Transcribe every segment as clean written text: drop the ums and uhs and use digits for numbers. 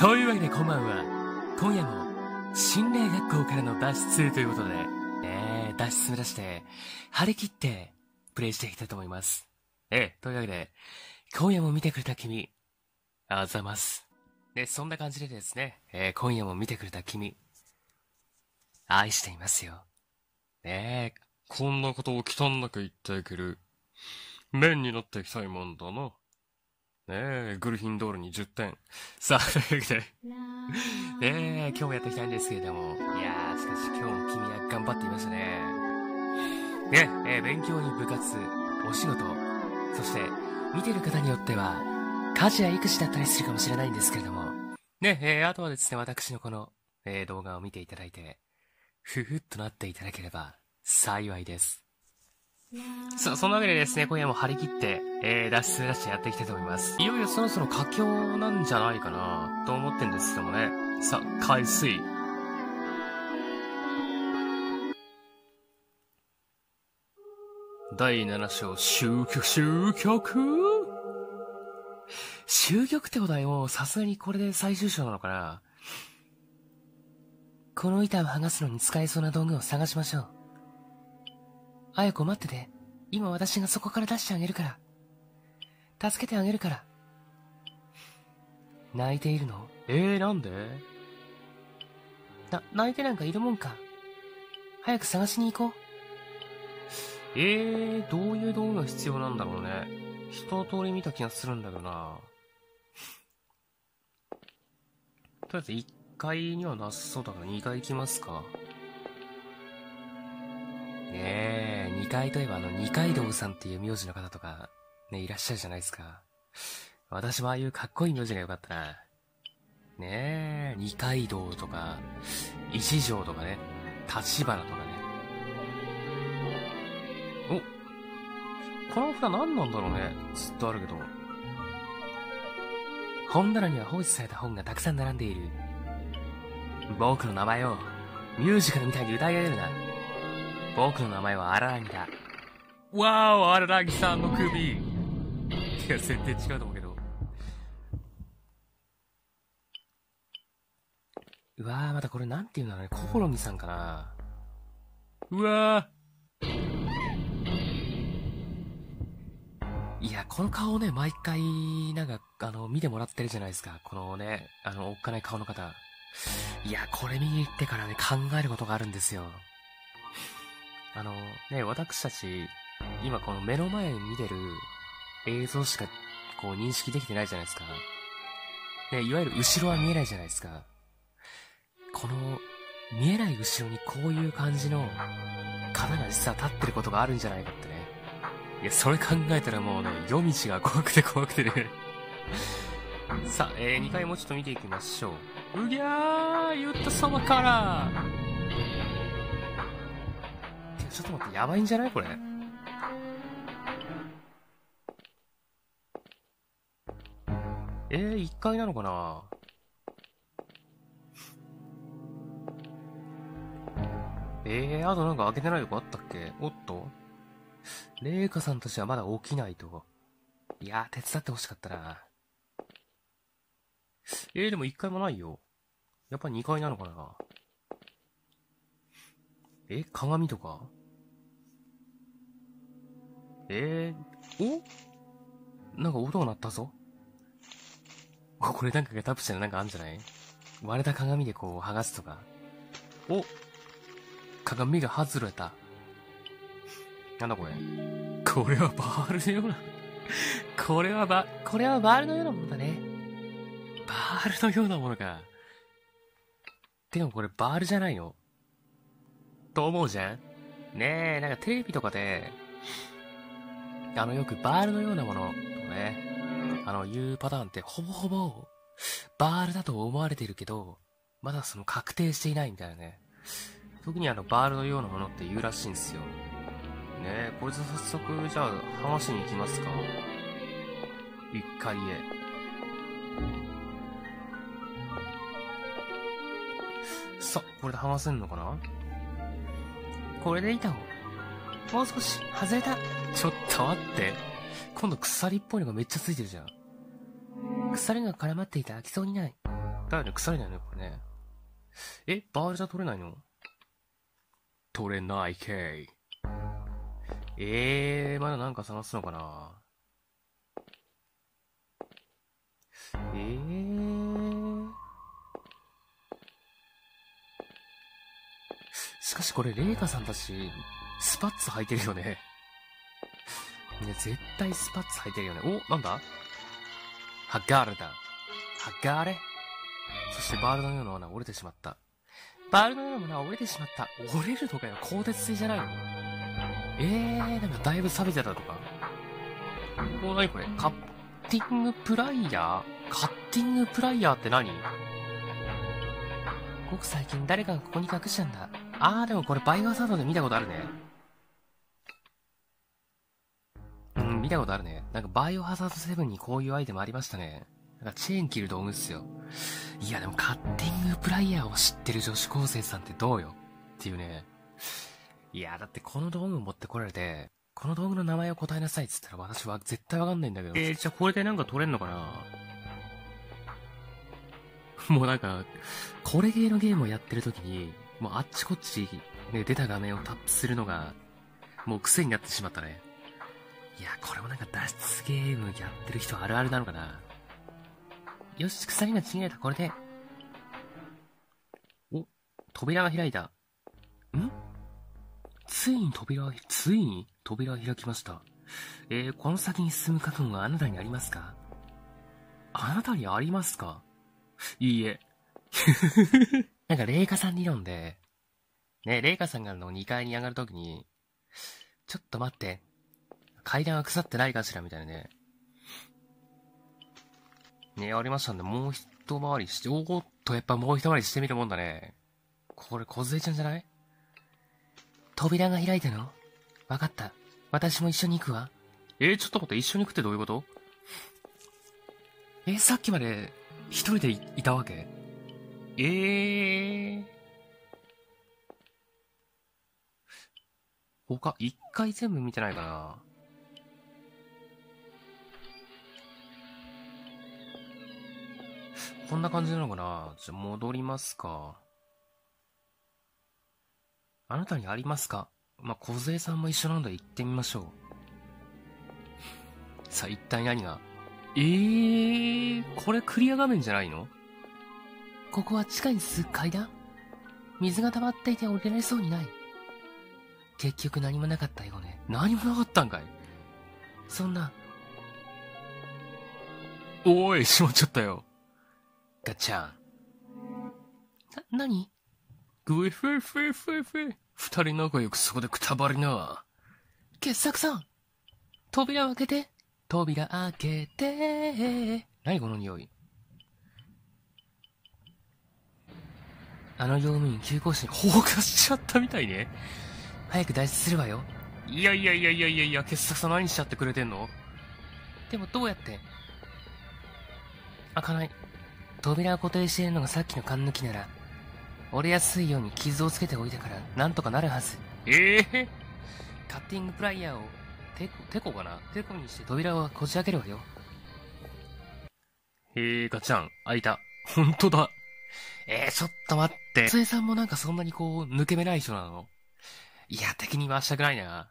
というわけでこんばんは。今夜も心霊学校からの脱出ということで、脱出目指して張り切ってプレイしていきたいと思います。というわけで今夜も見てくれた君、あざます。そんな感じでですね、今夜も見てくれた君、愛していますよ。こんなことを忌憚なく言っていける面になっていきたいもんだな。グルフィンドールに10点。さあ、というわけで、今日もやっていきたいんですけれども、しかし今日も君は頑張っていましたね。勉強に部活、お仕事、そして見てる方によっては家事や育児だったりするかもしれないんですけれども、あとはですね、私のこの、動画を見ていただいて、ふふっとなっていただければ幸いです。そんなわけでですね、今夜も張り切って、脱出出してやっていきたいと思います。いよいよそろそろ佳境なんじゃないかなと思ってんですけどもね。さあ、海水。第7章、終局ってことはもうさすがにこれで最終章なのかな。この板を剥がすのに使えそうな道具を探しましょう。あやこ待ってて。今私がそこから出してあげるから。助けてあげるから。泣いているの？なんで？泣いてなんかいるもんか。早く探しに行こう。どういう道具が必要なんだろうね。一通り見た気がするんだけどな。とりあえず1階にはなさそうだから2階行きますか。2階といえば二階堂さんっていう名字の方とか、いらっしゃるじゃないですか。私もああいうかっこいい名字がよかったな。二階堂とか、一条とかね、立花とかね。この札何なんだろうね。ずっとあるけど。本棚には放置された本がたくさん並んでいる。僕の名前をミュージカルみたいに歌い上げるな。僕の名前は荒木だ。わーお、荒木さんの首。いや、全然違うと思うけど。うわー、またこれなんていうんだろうね。コオロギさんかな。うわー。いや、この顔ね、毎回、見てもらってるじゃないですか。このね、おっかない顔の方。いや、これ見に行ってからね、考えることがあるんですよ。私たち、今この目の前に見てる映像しかこう認識できてないじゃないですか。いわゆる後ろは見えないじゃないですか。この見えない後ろにこういう感じの方が実は立ってることがあるんじゃないかってね。いや、それ考えたらもうね、夜道が怖くてね。さあ、2回もちょっと見ていきましょう。うぎゃー、言ったそばからちょっと待って、やばいんじゃないこれ。1階なのかな。あとなんか開けてないとこあったっけ。おっと、レイカさんたちはまだ起きないと。いやー、手伝ってほしかったな。でも1階もないよ。やっぱり2階なのかな。鏡とか。なんか音が鳴ったぞ。これなんかがタップしたらなんかあんじゃない？割れた鏡でこう剥がすとか。鏡が外れた。なんだこれ。これはバールのようなこれはバールのようなものだね。バールのようなものか。でもこれバールじゃないのと思うじゃん。なんかテレビとかでよくバールのようなものとね、いうパターンってほぼほぼバールだと思われているけど、まだその確定していないみたいなね。特にバールのようなものって言うらしいんですよ。これで早速じゃあ話しに行きますか。1階へ。さ、これで話せんのかな。これで板をもう少し外れた。ちょっと待って、今度鎖っぽいのがめっちゃついてるじゃん。鎖が絡まっていたら開きそうにない。 だよね、腐れないのこれね。バールじゃ取れないの？取れないけい。まだなんか探すのかな？しかしこれ、レイカさんたち、スパッツ履いてるよね。ね、絶対スパッツ履いてるよね。お、なんだ？ハガールだ。ハガーレ？そしてバールのようなものは折れてしまった。バールのようなものは折れてしまった。折れるのかよ。鋼鉄製じゃないの？なんかだいぶ錆びてたとか。なにこれ？カッティングプライヤー？カッティングプライヤーって何？ごく最近誰かがここに隠したんだ。でもこれバイオハザードで見たことあるね。見たことあるね。なんかバイオハザード7にこういうアイテムありましたね。なんかチェーン切る道具っすよ。いやでもカッティングプライヤーを知ってる女子高生さんってどうよっていうね。いやだってこの道具持ってこられて、この道具の名前を答えなさいっつったら私は絶対わかんないんだけど。じゃあこれでなんか取れんのかな？もうなんか、これ系のゲームをやってる時に、もうあっちこっち、ね、出た画面をタップするのが、もう癖になってしまったね。いや、これもなんか脱出ゲームやってる人あるあるなのかな。よし、鎖がちぎれた、これで。扉が開いた。ついに扉が開きました。この先に進む覚悟はあなたにありますか？あなたにありますか？いいえ。なんか、レイカさん理論で、ね、レイカさんが2階に上がるときに、ちょっと待って、階段は腐ってないかしらみたいなね。ね、ありましたんで、もう一回りして、やっぱもう一回りしてみるもんだね。これ、小杖ちゃんじゃない？扉が開いたの？わかった。私も一緒に行くわ。ちょっと待って、一緒に行くってどういうこと？さっきまで、一人でいたわけ？一回全部見てないかな。こんな感じなのかな。じゃ、戻りますか。あなたにありますか？小杖さんも一緒なんで行ってみましょう。さあ、一体何が？これクリア画面じゃないの？ここは地下に続く階段？水が溜まっていて降りられそうにない。結局何もなかったよね。何もなかったんかい？そんな。おい、しまっちゃったよ。ガチャン。何？グイフェフェフェフェ。二人仲良くそこでくたばりな。傑作さん。扉を開けて。扉開けて。何この匂い。あの用務員救護士に放火しちゃったみたいね。早く脱出するわよ。いや、傑作さん何しちゃってくれてんの？でもどうやって？開かない。扉を固定しているのがさっきの缶抜きなら、折れやすいように傷をつけておいたから、なんとかなるはず。カッティングプライヤーを、テコかな？テコにして扉をこじ開けるわよ。ガチャン、開いた。ほんとだ。ちょっと待って。つえさんもなんかそんなにこう、抜け目ない人なの？いや、敵に回したくないな。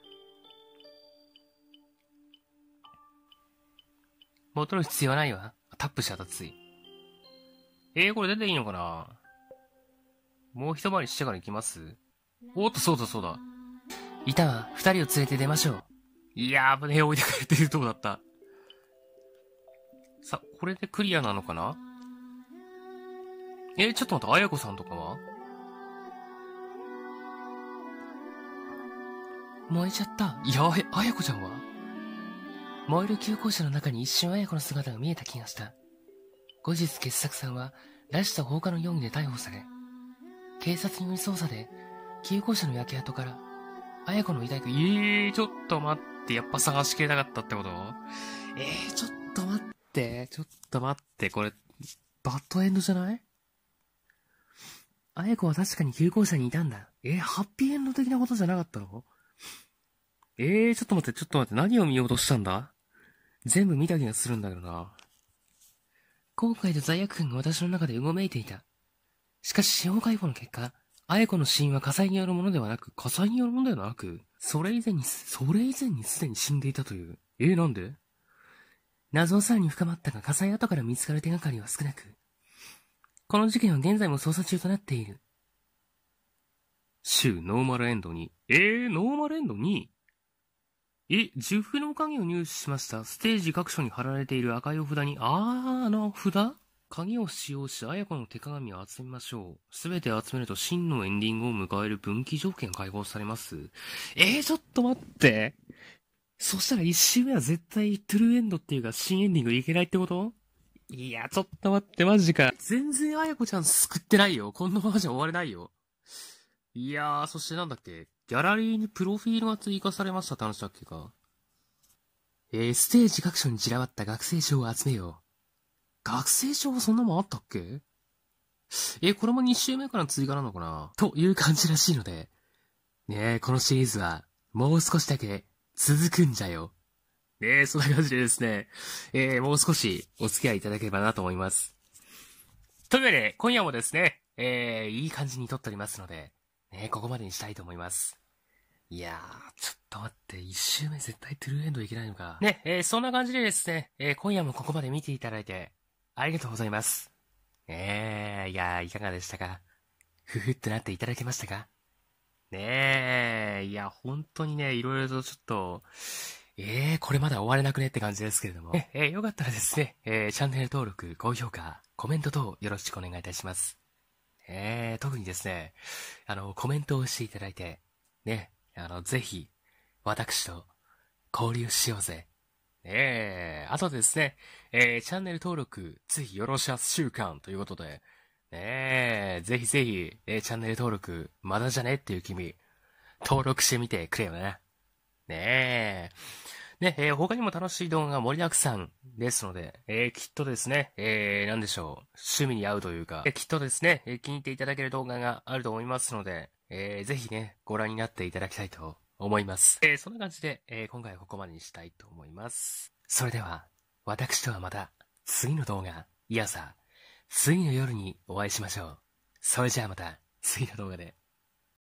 戻る必要はないわ。タップしちゃったつい。これ出ていいのかな？もう一回りしてから行きます？そうだ。いたわ。二人を連れて出ましょう。いやー、置いてかれてるとこだった。さ、これでクリアなのかな？ちょっと待って、あやこさんとかは？燃えちゃった。いや、あやこちゃんは？燃える急行車の中に一瞬あやこの姿が見えた気がした。後日傑作さんは、拉致と放火の容疑で逮捕され、警察による捜査で、急行車の焼け跡から、あやこの遺体が、ちょっと待って、やっぱ探しきれなかったってこと？ちょっと待って、これ、バッドエンドじゃない？あやこは確かに急行車にいたんだ。ハッピーエンド的なことじゃなかったの？ちょっと待って、何を見ようとしたんだ？全部見た気がするんだけどな。 後悔と罪悪感が私の中でうごめいていた。しかし司法解剖の結果、綾子の死因は火災によるものではなく、それ以前にすでに死んでいたという。なんで？謎はさらに深まったが、火災後から見つかる手がかりは少なく、この事件は現在も捜査中となっている。週ノーマルエンドに。ノーマルエンドに受付の鍵を入手しました。ステージ各所に貼られている赤いお札に、札？鍵を使用し、綾子の手鏡を集めましょう。すべて集めると真のエンディングを迎える分岐条件が解放されます。ちょっと待って。そしたら一周目は絶対トゥルーエンドっていうか新エンディングいけないってこと？いや、ちょっと待って、マジか。全然綾子ちゃん救ってないよ。こんなままじゃ終われないよ。いやー、そしてなんだっけ。ギャラリーにプロフィールが追加されましたって話だっけか。ステージ各所に散らばった学生証を集めよう。学生証はそんなもんあったっけ？これも2週目からの追加なのかなという感じらしいので。このシリーズは、もう少しだけ続くんじゃよ。そんな感じでですね、もう少しお付き合いいただければなと思います。というわけで、今夜もですね、いい感じに撮っておりますので、ここまでにしたいと思います。いやー、ちょっと待って、1周目絶対トゥルーエンドいけないのか。そんな感じでですね、今夜もここまで見ていただいて、ありがとうございます。いやー、いかがでしたか？ふふってなっていただけましたか？いや、本当にね、いろいろとちょっと、これまだ終われなくねって感じですけれども。よかったらですね、チャンネル登録、高評価、コメント等よろしくお願いいたします。特にですね、コメントをしていただいて、ぜひ、私と交流しようぜ。あとですね、チャンネル登録、ぜひよろしゃす週間ということで、ぜひぜひ、チャンネル登録、まだじゃねっていう君、登録してみてくれよな。他にも楽しい動画が盛りだくさんですので、きっとですね、なんでしょう、趣味に合うというか、きっとですね、気に入っていただける動画があると思いますので、ぜひね、ご覧になっていただきたいと思います。そんな感じで、今回はここまでにしたいと思います。それでは、私とはまた、次の動画、いやさ、次の夜にお会いしましょう。それじゃあまた、次の動画で。